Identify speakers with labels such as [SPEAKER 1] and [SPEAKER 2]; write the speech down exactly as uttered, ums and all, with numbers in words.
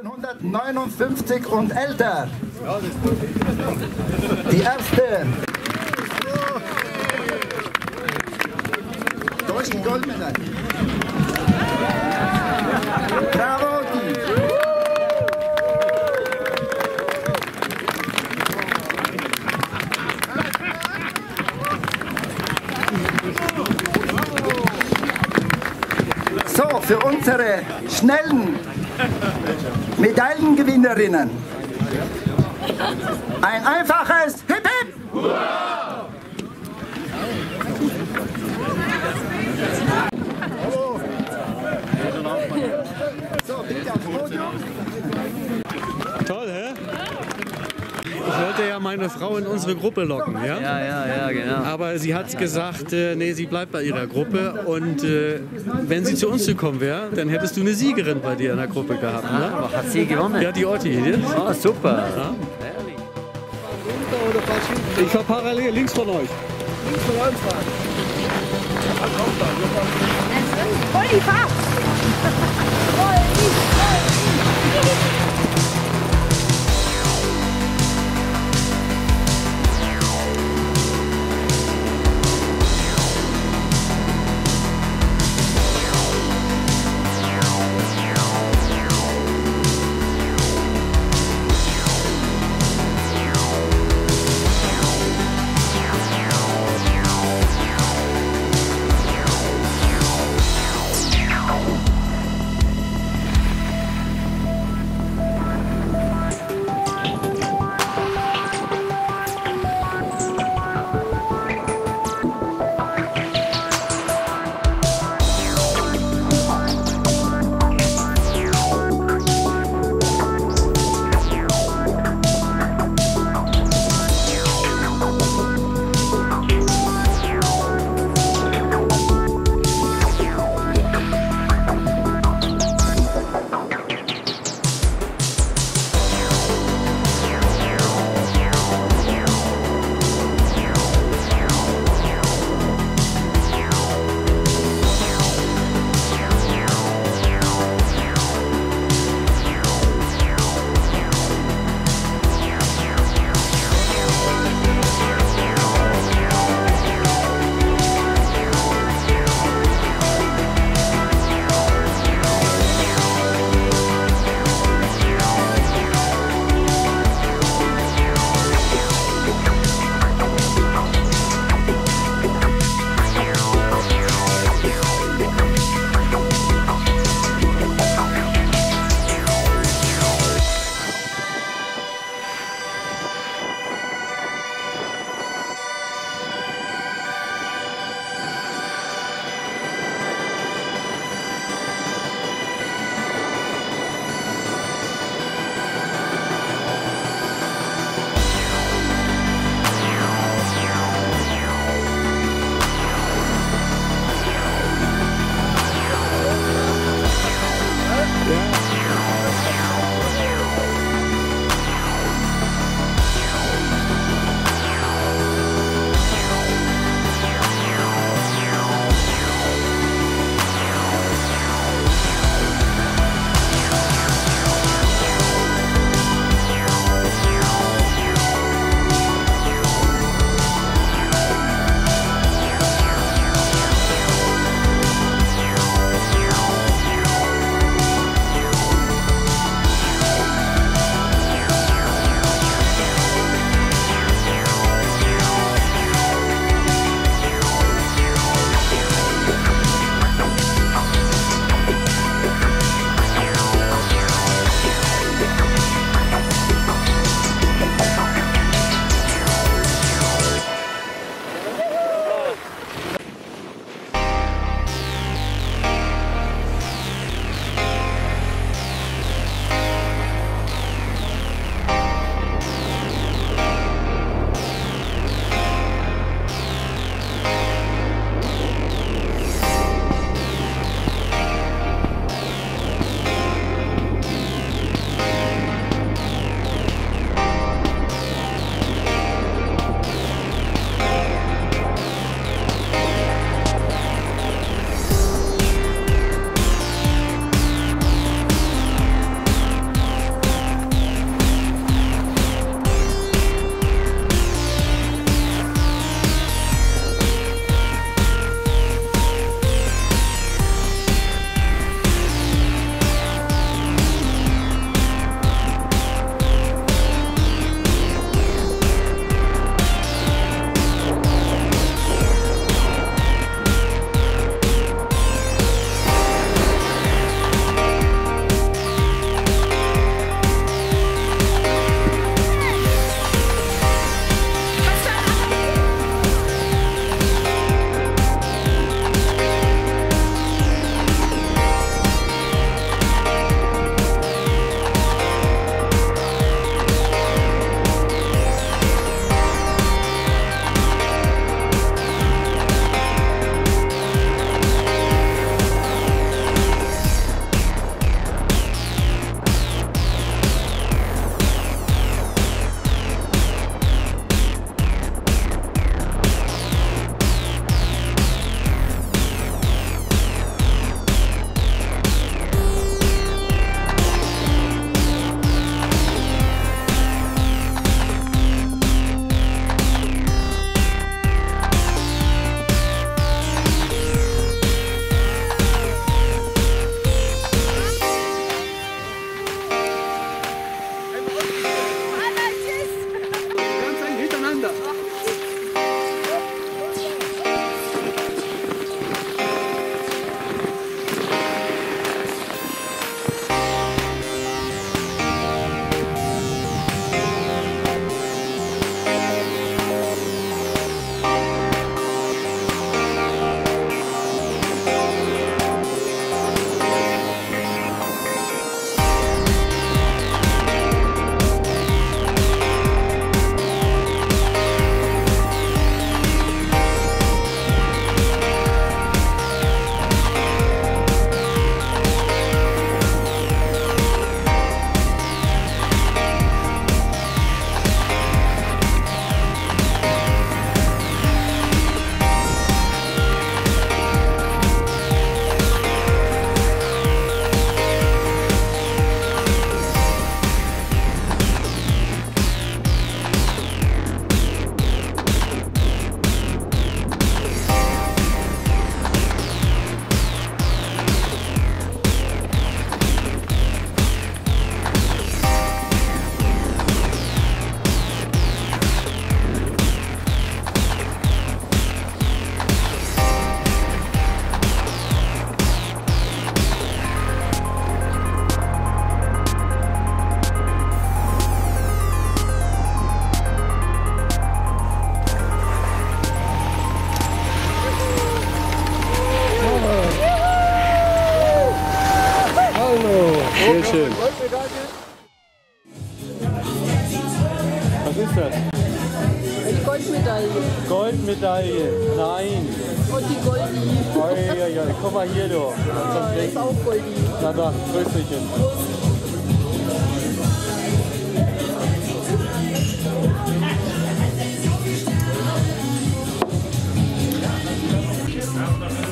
[SPEAKER 1] neunzehnhundertneunundfünfzig und älter. Die erste deutsche Goldmedaille. Bravo! So, für unsere schnellen Medaillengewinnerinnen ein einfaches Hip Hip! Hurra! So, bitte aufs Podium.
[SPEAKER 2] Toll, hä? Ich wollte ja meine Frau in unsere Gruppe locken, ja?
[SPEAKER 3] Ja, ja, ja, genau.
[SPEAKER 2] Aber sie hat gesagt, äh, nee, sie bleibt bei ihrer Gruppe und äh, wenn sie zu uns gekommen wäre, dann hättest du eine Siegerin bei dir in der Gruppe gehabt, ne?
[SPEAKER 3] Aber hat sie gewonnen?
[SPEAKER 2] Ja, die Otti. Ne?
[SPEAKER 3] Oh, super.
[SPEAKER 2] Ja. Ich fahr parallel, links von euch.
[SPEAKER 4] Links von uns fahren.
[SPEAKER 5] Olli, fahr! Olli, Olli!
[SPEAKER 2] Sehr schön. Was ist das?
[SPEAKER 4] Die Goldmedaille.
[SPEAKER 2] Goldmedaille. Nein.
[SPEAKER 4] Und die Goldie.
[SPEAKER 2] Oh, ja, ja. Guck mal hier, du.
[SPEAKER 4] Ah, das ist auch Goldie.
[SPEAKER 2] Na dann, Grüßchen.
[SPEAKER 6] Ja.